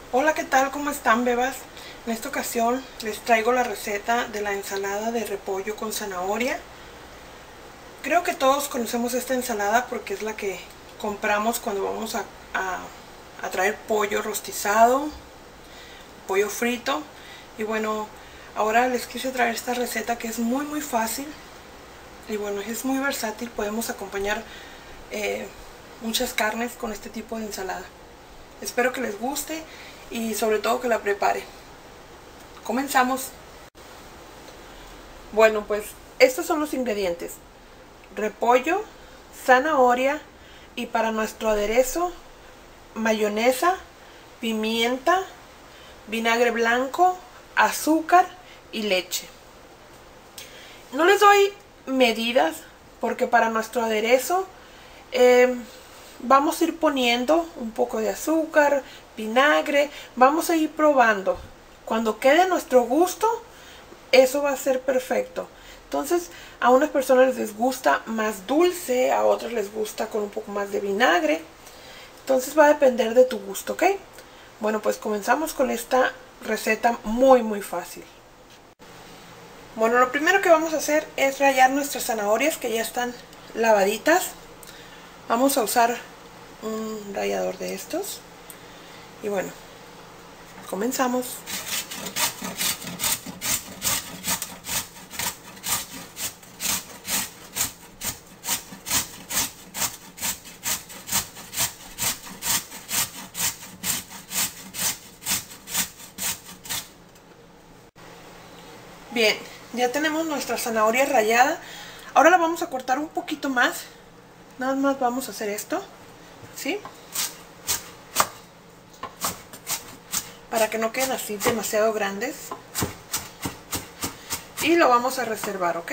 Hola, ¿qué tal? ¿Cómo están, bebas? En esta ocasión les traigo la receta de la ensalada de repollo con zanahoria. Creo que todos conocemos esta ensalada porque es la que compramos cuando vamos a traer pollo rostizado, pollo frito. Y bueno, ahora les quise traer esta receta que es muy fácil y bueno, es muy versátil. Podemos acompañar muchas carnes con este tipo de ensalada. Espero que les guste y sobre todo que la prepare. Comenzamos. Bueno, pues estos son los ingredientes: repollo, zanahoria y para nuestro aderezo, mayonesa, pimienta, vinagre blanco, azúcar y leche. No les doy medidas porque para nuestro aderezo vamos a ir poniendo un poco de azúcar, vinagre, vamos a ir probando. Cuando quede a nuestro gusto, eso va a ser perfecto. Entonces, a unas personas les gusta más dulce, a otras les gusta con un poco más de vinagre. Entonces va a depender de tu gusto, ¿ok? Bueno, pues comenzamos con esta receta muy fácil. Bueno, lo primero que vamos a hacer es rallar nuestras zanahorias que ya están lavaditas. Vamos a usar un rallador de estos. Y bueno, comenzamos. Bien, ya tenemos nuestra zanahoria rallada. Ahora la vamos a cortar un poquito más. Nada más vamos a hacer esto, ¿sí? Para que no queden así demasiado grandes. Y lo vamos a reservar, ¿ok?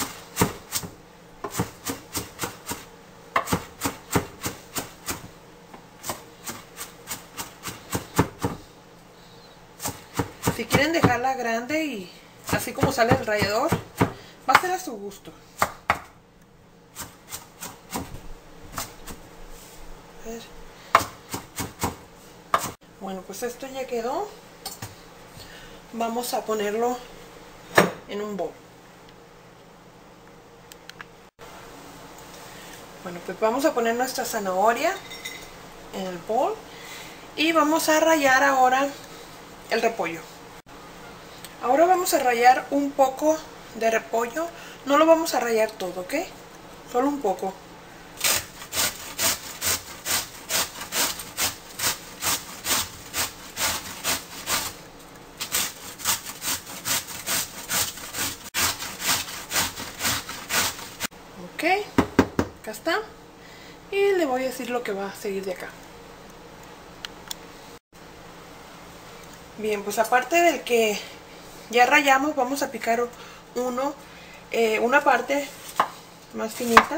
Si quieren dejarla grande y así como sale el rallador, va a ser a su gusto. A ver. Bueno, pues esto ya quedó. Vamos a ponerlo en un bowl. Bueno, pues vamos a poner nuestra zanahoria en el bowl y vamos a rallar ahora el repollo. Ahora vamos a rallar un poco de repollo. No lo vamos a rallar todo, ¿ok? Solo un poco. Ok, acá está. Y le voy a decir lo que va a seguir de acá. Bien, pues aparte del que ya rallamos, vamos a picar una parte más finita.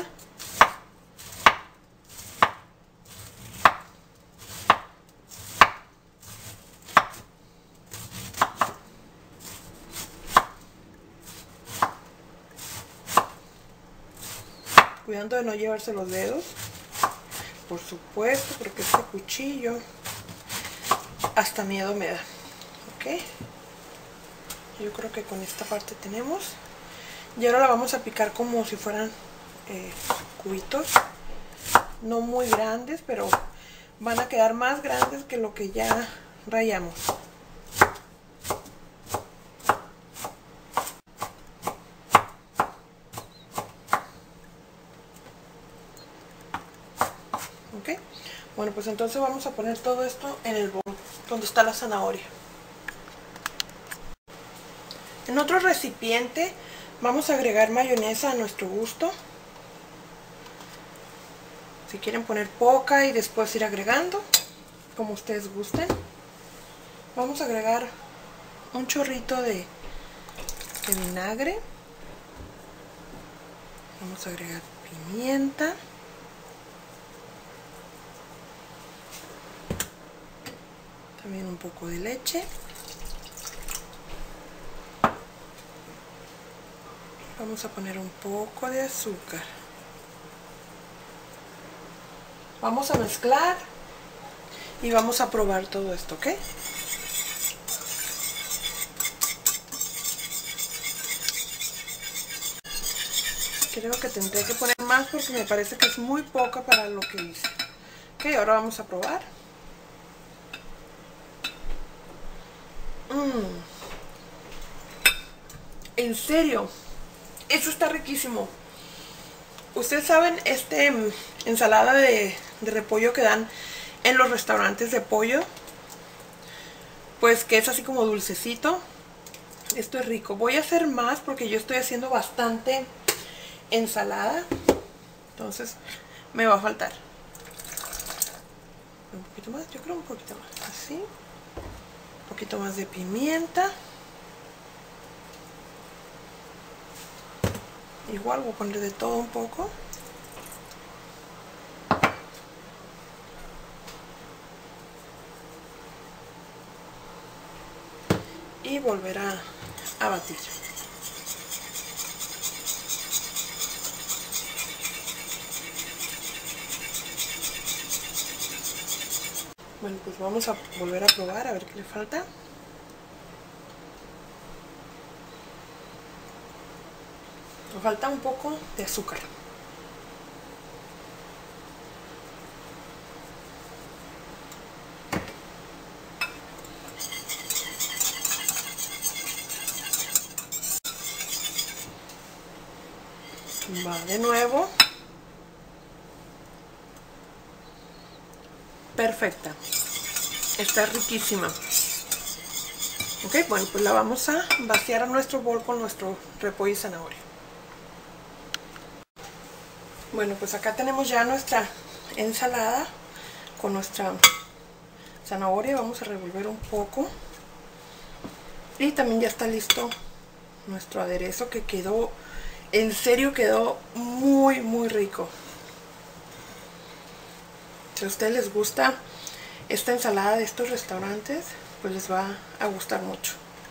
Cuidando de no llevarse los dedos, por supuesto, porque este cuchillo hasta miedo me da. Ok, yo creo que con esta parte tenemos. Y ahora la vamos a picar como si fueran cubitos, no muy grandes, pero van a quedar más grandes que lo que ya rallamos. Ok, bueno, pues entonces vamos a poner todo esto en el bol donde está la zanahoria. En otro recipiente vamos a agregar mayonesa a nuestro gusto. Si quieren poner poca y después ir agregando, como ustedes gusten. Vamos a agregar un chorrito de vinagre. Vamos a agregar pimienta. También un poco de leche. Vamos a poner un poco de azúcar. Vamos a mezclar y vamos a probar todo esto, ¿ok? Creo que tendré que poner más porque me parece que es muy poca para lo que hice. Ok, ahora vamos a probar. En serio, eso está riquísimo. Ustedes saben, ensalada de repollo que dan en los restaurantes de pollo, pues que es así como dulcecito. Esto es rico. Voy a hacer más porque yo estoy haciendo bastante ensalada, entonces me va a faltar un poquito más, yo creo un poquito más, así, un poquito más de pimienta. Igual voy a poner de todo un poco. Y volver a batir. Bueno, pues vamos a volver a probar a ver qué le falta. Me falta un poco de azúcar. Va de nuevo. Perfecta. Está riquísima. Ok, bueno, pues la vamos a vaciar a nuestro bol con nuestro repollo y zanahoria. Bueno, pues acá tenemos ya nuestra ensalada con nuestra zanahoria. Vamos a revolver un poco. Y también ya está listo nuestro aderezo, que quedó, en serio quedó muy muy rico. Si a ustedes les gusta esta ensalada de estos restaurantes, pues les va a gustar mucho.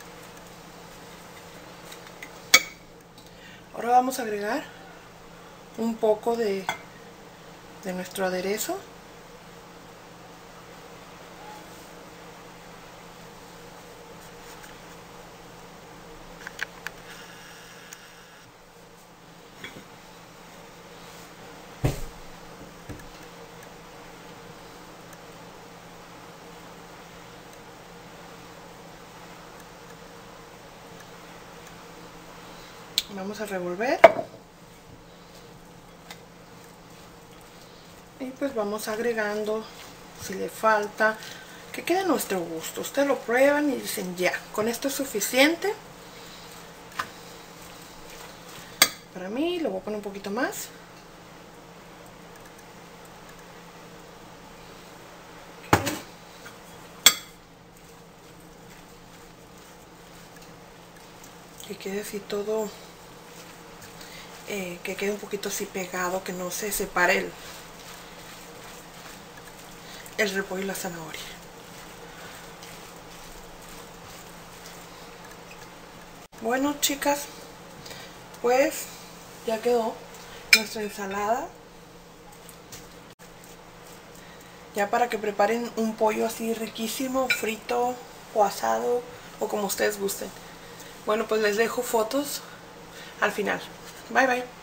Ahora vamos a agregar un poco de nuestro aderezo. Vamos a revolver. Y pues vamos agregando, si le falta, que quede a nuestro gusto. Ustedes lo prueban y dicen ya, con esto es suficiente. Para mí, lo voy a poner un poquito más. Que quede así todo, que quede un poquito así pegado, que no se separe el repollo y la zanahoria. Bueno, chicas, pues ya quedó nuestra ensalada. Ya para que preparen un pollo así riquísimo, frito o asado o como ustedes gusten. Bueno, pues les dejo fotos al final. Bye bye.